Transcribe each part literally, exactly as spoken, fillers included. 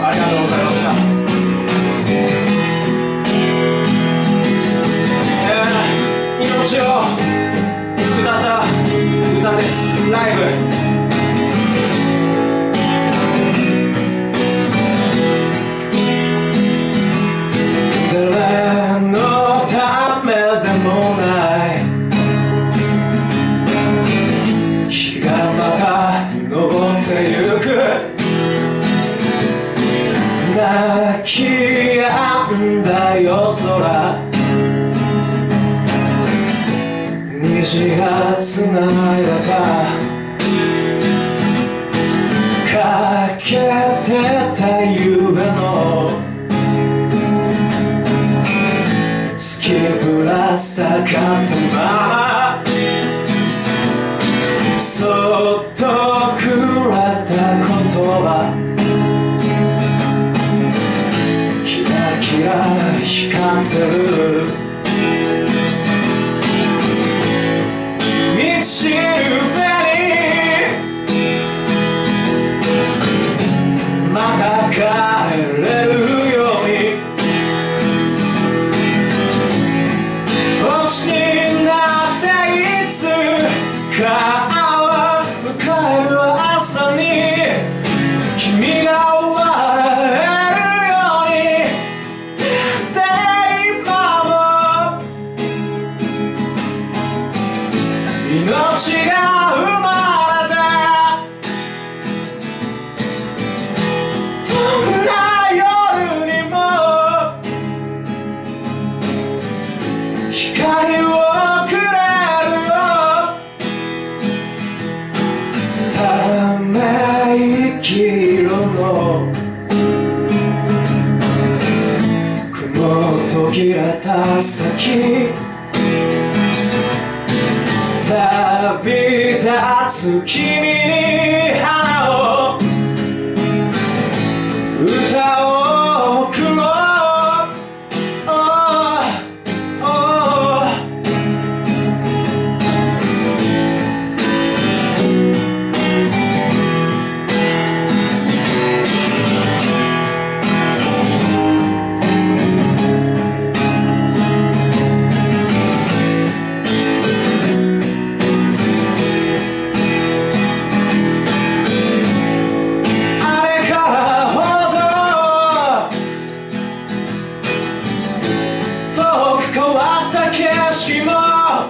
ありがとうございました。えー、命を歌った歌です。ライブ誰のためでもない日がまた昇ってゆく泣き止んだ夜空虹がつないだたかけてた夢の月ぶら下がったままそっとくれた言葉キラキラ光ってる道しるべにまた帰れるように星になっていつか迎える朝に君が笑えるようにだって今も命が生まれたどんな夜にも光をくれるよため息色の雲途切れた先旅立つ君に花を歌を贈ろう変わった景色も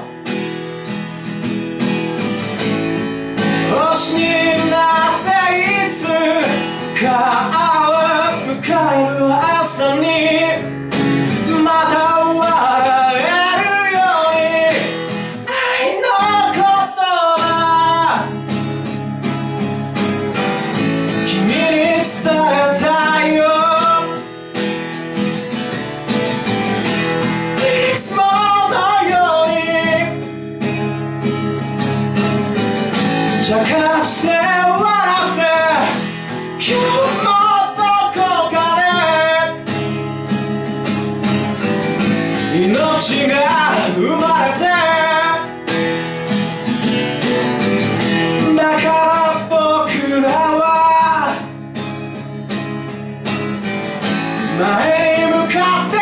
星になっていつか迎える朝にまた笑えるように愛の言葉君に伝えたいよ茶化して笑って今日もどこかで命が生まれてだから僕らは前に向かって